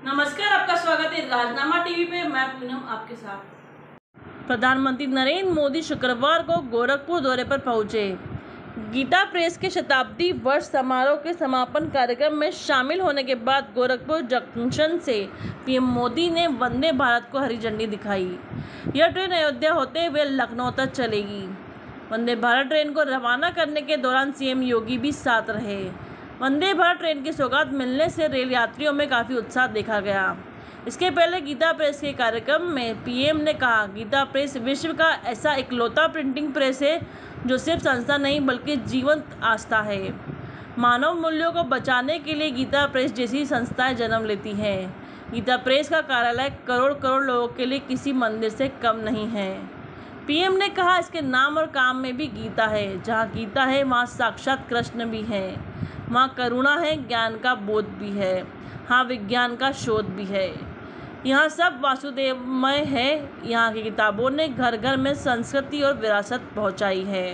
नमस्कार, आपका स्वागत है राजनामा टीवी पे। मैं पूनम आपके साथ। प्रधानमंत्री नरेंद्र मोदी शुक्रवार को गोरखपुर दौरे पर पहुंचे। गीता प्रेस के शताब्दी वर्ष समारोह के समापन कार्यक्रम में शामिल होने के बाद गोरखपुर जंक्शन से पीएम मोदी ने वंदे भारत को हरी झंडी दिखाई। यह ट्रेन अयोध्या होते हुए लखनऊ तक चलेगी। वंदे भारत ट्रेन को रवाना करने के दौरान सीएम योगी भी साथ रहे। वंदे भारत ट्रेन की सौगात मिलने से रेल यात्रियों में काफ़ी उत्साह देखा गया। इसके पहले गीता प्रेस के कार्यक्रम में पीएम ने कहा, गीता प्रेस विश्व का ऐसा इकलौता प्रिंटिंग प्रेस है जो सिर्फ संस्था नहीं बल्कि जीवंत आस्था है। मानव मूल्यों को बचाने के लिए गीता प्रेस जैसी संस्थाएं जन्म लेती हैं। गीता प्रेस का कार्यालय करोड़ लोगों के लिए किसी मंदिर से कम नहीं है। पीएम ने कहा, इसके नाम और काम में भी गीता है। जहाँ गीता है वहाँ साक्षात कृष्ण भी है। वहाँ करुणा है, ज्ञान का बोध भी है, हाँ विज्ञान का शोध भी है। यहाँ सब वासुदेवमय है। यहाँ की किताबों ने घर घर में संस्कृति और विरासत पहुँचाई है।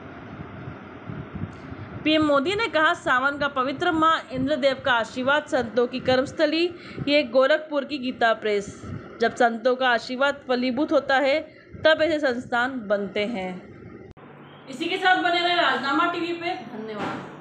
पीएम मोदी ने कहा, सावन का पवित्र माह, इंद्रदेव का आशीर्वाद, संतों की कर्मस्थली, ये गोरखपुर की गीता प्रेस। जब संतों का आशीर्वाद फलीभूत होता है तब ऐसे संस्थान बनते हैं। इसी के साथ बने रहे राजनामा टीवी पे। धन्यवाद।